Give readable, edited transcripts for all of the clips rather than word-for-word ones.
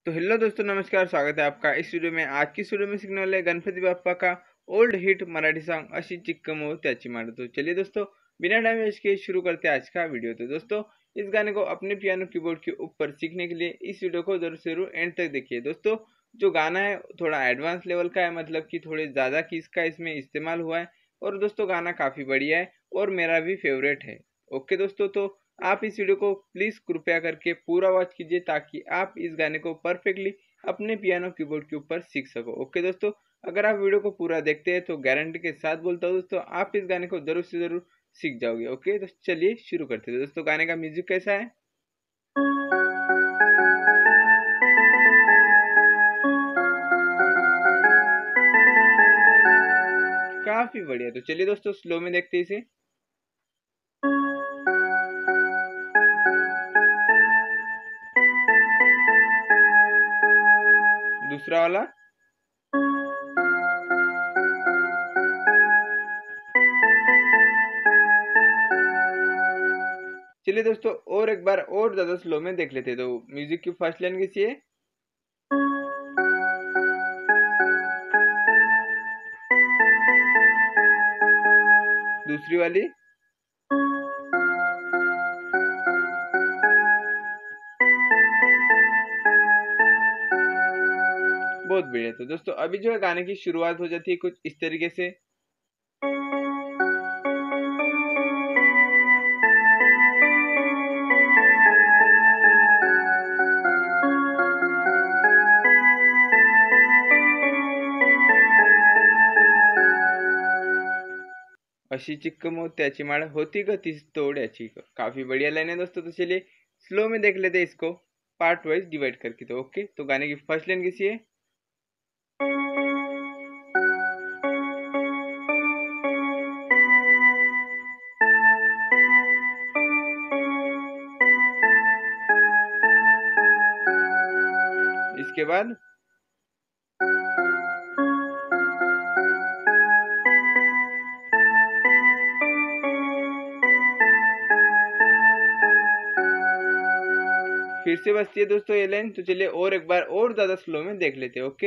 तो हेलो दोस्तों, नमस्कार। स्वागत है आपका इस वीडियो में। आज की इस वीडियो में सीखने वाले गणपति बाप्पा का ओल्ड हिट मराठी सॉन्ग अशी चिक्कम हो त्याची माळ। तो चलिए दोस्तों, बिना टाइम वेस्ट किए शुरू करते हैं आज का वीडियो। तो दोस्तों, इस गाने को अपने पियानो कीबोर्ड के ऊपर सीखने के लिए इस वीडियो को जरूर से जरूर एंड तक देखिए। दोस्तों, जो गाना है थोड़ा एडवांस लेवल का है, मतलब कि थोड़े ज़्यादा कीज का इसमें इस्तेमाल हुआ है। और दोस्तों, गाना काफ़ी बढ़िया है और मेरा भी फेवरेट है। ओके दोस्तों, तो आप इस वीडियो को प्लीज कृपया करके पूरा वॉच कीजिए ताकि आप इस गाने को परफेक्टली अपने पियानो कीबोर्ड के ऊपर सीख सको। ओके दोस्तों, अगर आप वीडियो को पूरा देखते हैं तो गारंटी के साथ बोलता हूँ दोस्तों, आप इस गाने को जरूर से जरूर सीख जाओगे। ओके, तो चलिए शुरू करते हैं। दोस्तों, गाने का म्यूजिक कैसा है? काफी बढ़िया। तो चलिए दोस्तों, स्लो में देखते हैं इसे। दूसरा वाला। चलिए दोस्तों, और एक बार और ज्यादा स्लो में देख लेते हैं। तो म्यूजिक की फर्स्ट लाइन कैसी है? दूसरी वाली। बहुत बढ़िया। तो दोस्तों, अभी जो है गाने की शुरुआत हो जाती है कुछ इस तरीके से। अशी चिक्कम हो त्याची माळ होती ग तीच तोड्याची। काफी बढ़िया लाइन है दोस्तों। तो चलिए स्लो में देख लेते हैं इसको पार्ट वाइज डिवाइड करके। तो ओके, तो गाने की फर्स्ट लाइन कैसी है? इसके बाद फिर से बजती है दोस्तों ये लाइन। तो चलिए और एक बार और ज्यादा स्लो में देख लेते हैं। ओके,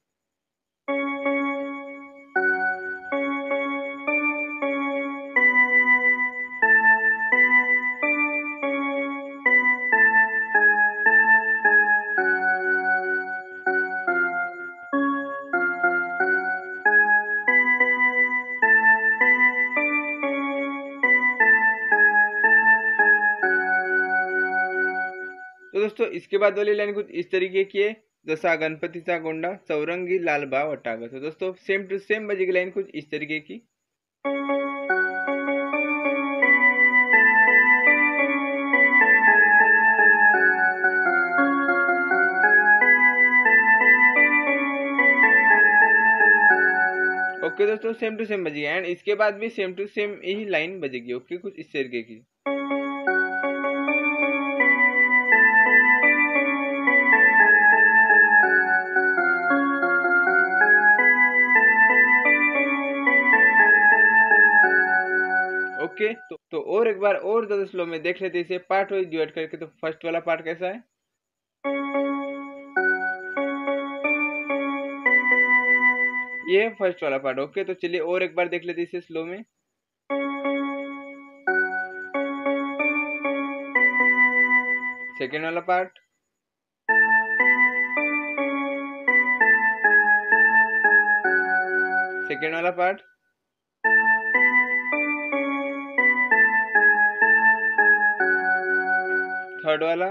तो दोस्तों इसके बाद वाली लाइन कुछ इस तरीके की है। जसा गणपतीचा गोंडा चौरंगी लाल बा वटाग। तो दोस्तों सेम टू सेम बजेगी लाइन कुछ इस तरीके की। ओके दोस्तों, सेम टू सेम बजेगी एंड इसके बाद भी सेम टू सेम यही लाइन बजेगी। ओके, कुछ इस तरीके की। ओके, तो और एक बार और ज्यादा स्लो में देख लेते हैं इसे पार्ट वाइज डिवाइड करके। तो फर्स्ट वाला पार्ट कैसा है? ये है फर्स्ट वाला पार्ट। ओके, तो चलिए और एक बार देख लेते हैं इसे स्लो में। सेकेंड वाला पार्ट। सेकेंड वाला पार्ट। थर्ड वाला।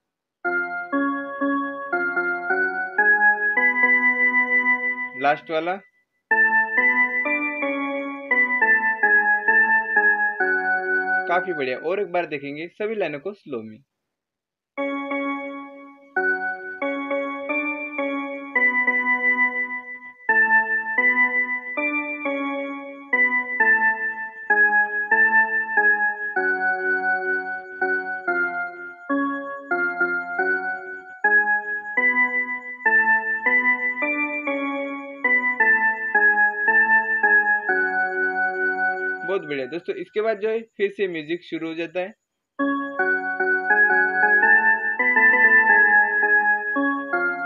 लास्ट वाला। काफी बढ़िया। और एक बार देखेंगे सभी लाइनों को स्लो में। बहुत बढ़िया दोस्तों, इसके बाद जो है फिर से म्यूजिक शुरू हो जाता है।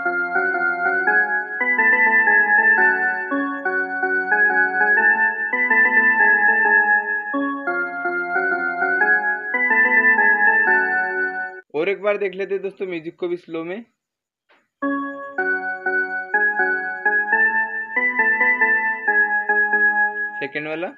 एक बार देख लेते हैं दोस्तों म्यूजिक को भी स्लो में। सेकेंड वाला।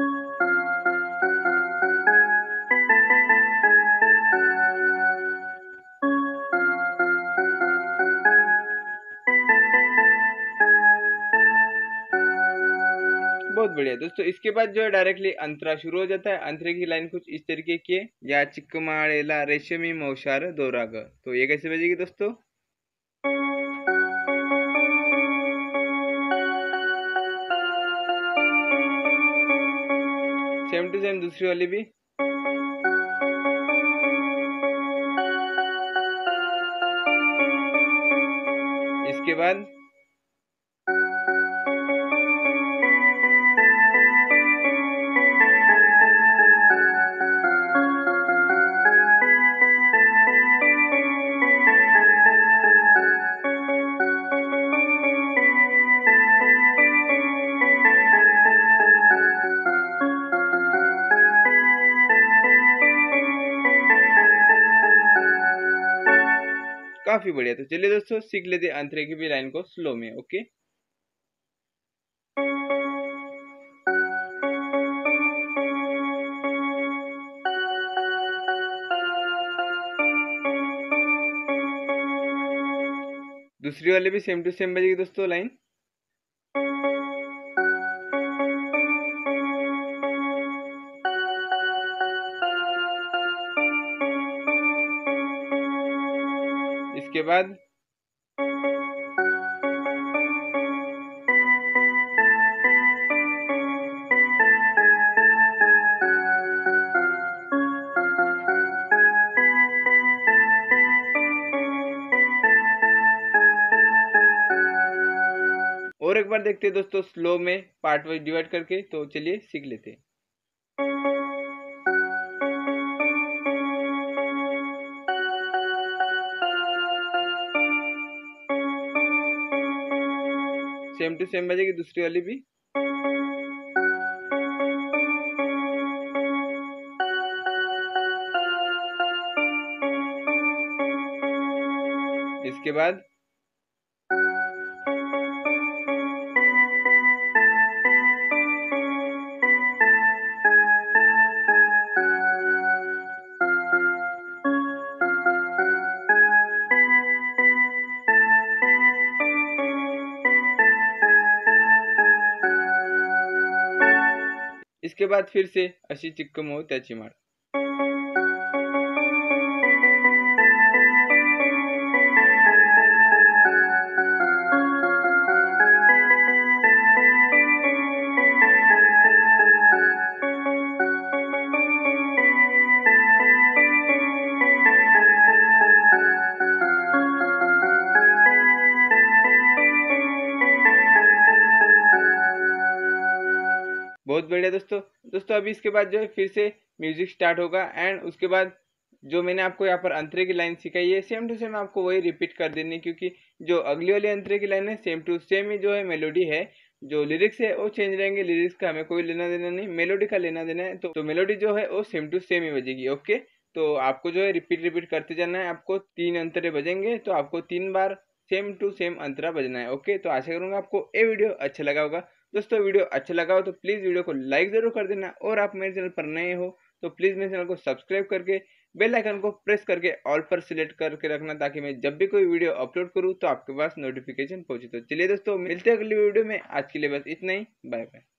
बहुत बढ़िया दोस्तों। इसके बाद जो है डायरेक्टली अंतरा शुरू हो जाता है। अंतरे की लाइन कुछ इस तरीके की है, या चिक्कमाड़ेला रेशमी मौशार दोराग। तो ये कैसे बजेगी दोस्तों? सेम टू सेम दूसरी वाली भी। इसके बाद काफी बढ़िया। तो चलिए दोस्तों सीख लेते हैं अंतरे की भी लाइन को स्लो में। ओके। दूसरी वाले भी सेम टू सेम बजेगी दोस्तों लाइन। इसके बाद और एक बार देखते हैं दोस्तों स्लो में पार्ट वाइज डिवाइड करके। तो चलिए सीख लेते हैं। सेम टू सेम बजेगी दूसरी वाली भी। इसके बाद फिर से अशी चिक्कम हो त्याची माळ। बहुत बढ़िया दोस्तों अभी इसके बाद जो है फिर से म्यूजिक स्टार्ट होगा एंड उसके बाद जो मैंने आपको यहाँ पर अंतरे की लाइन सिखाई है सेम टू सेम आपको वही रिपीट कर देनी है, क्योंकि जो अगली वाली अंतरे की लाइन है सेम टू सेम ही जो है मेलोडी है। जो लिरिक्स है वो चेंज रहेंगे, लिरिक्स का हमें कोई लेना देना नहीं, मेलोडी का लेना देना है। तो मेलोडी जो है वो सेम टू सेम ही बजेगी। ओके। तो आपको जो है रिपीट करते जाना है। आपको 3 अंतरे बजेंगे तो आपको 3 बार सेम टू सेम अंतरा बजना है। ओके। तो आशा करूंगा आपको ये वीडियो अच्छा लगा होगा। दोस्तों वीडियो अच्छा लगा हो तो प्लीज़ वीडियो को लाइक ज़रूर कर देना, और आप मेरे चैनल पर नए हो तो प्लीज़ मेरे चैनल को सब्सक्राइब करके बेल आइकन को प्रेस करके ऑल पर सिलेक्ट करके रखना, ताकि मैं जब भी कोई वीडियो अपलोड करूँ तो आपके पास नोटिफिकेशन पहुंचे। तो चलिए दोस्तों मिलते हैं अगली वीडियो में। आज के लिए बस इतना ही। Bye bye.